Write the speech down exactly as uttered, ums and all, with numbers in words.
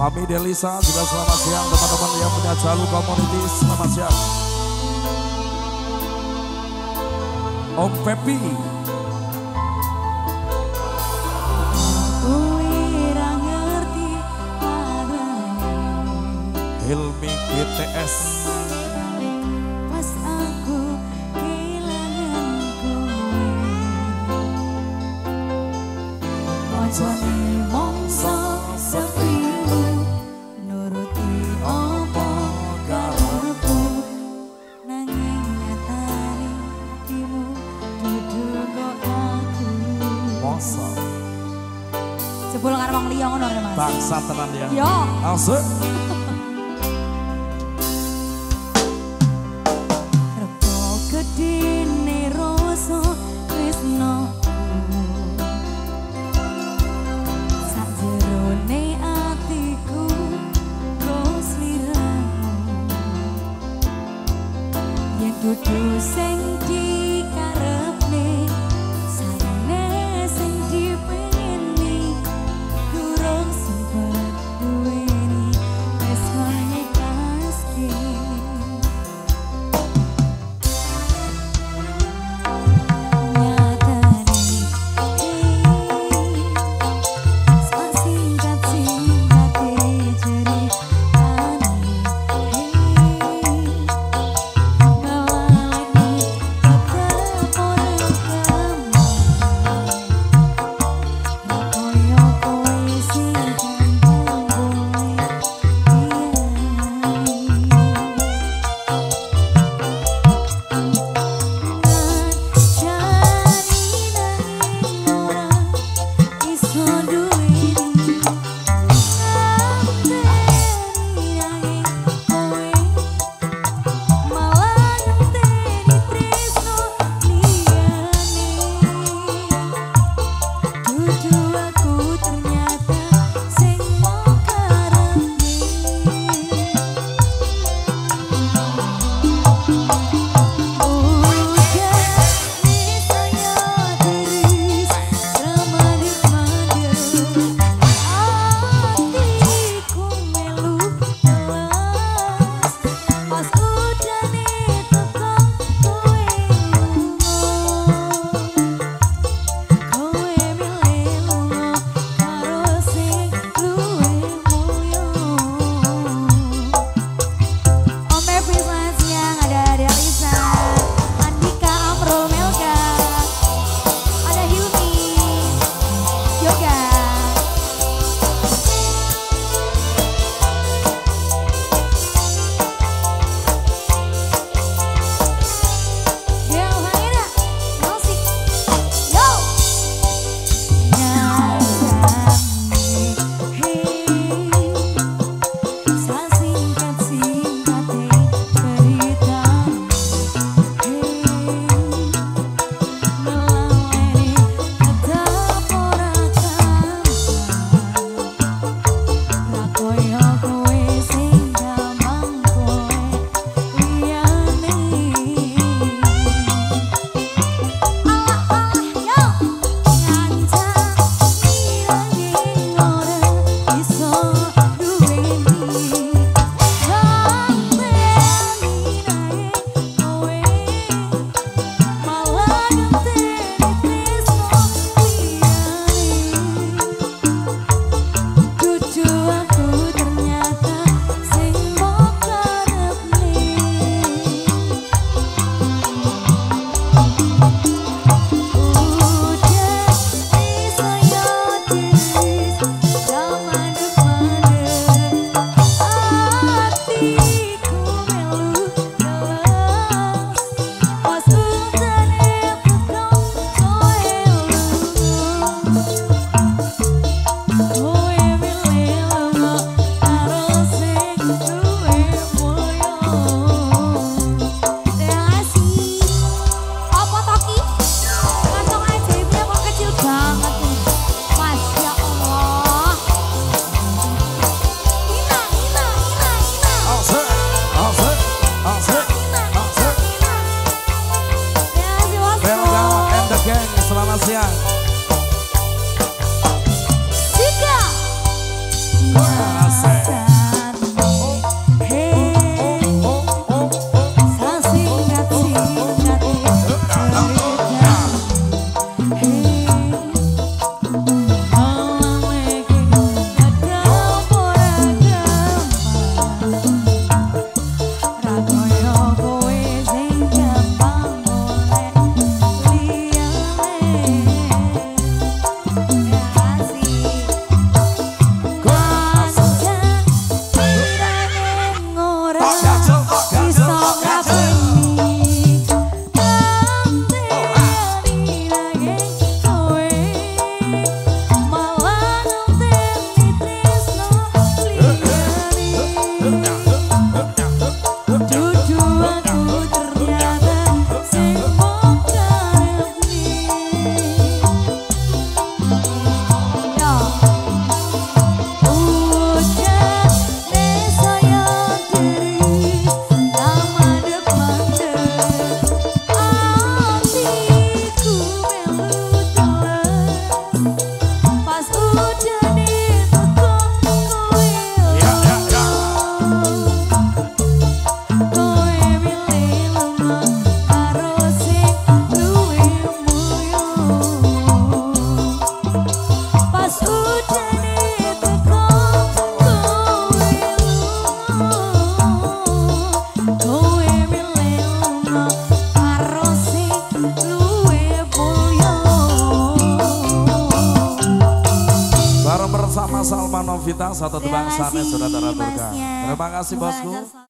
Mami Delisa juga selamat siang teman-teman yang punya jalur community, selamat siang. Om Pepi. Hilmi G T S. Pas aku kehilangan kowe, wajane mongso sepimu, nuruti opo karepku, nanging nyatane hatimu dudu kok aku. Mongso. Jebul karo wong liya ngono Mas. Bangsa tenan ya. Yo. Asik. Gedine rasa tresnoku sakjerone atiku terus liramu yen dudu sing dikarepne sarene sing dipengini durung sempet duweni wis nikaske. kowe milih lunga karo sing luwih mulya. Bareng bersama Salma Novita, satu tebang sanes sudah teraturkan. Terima kasih bosku.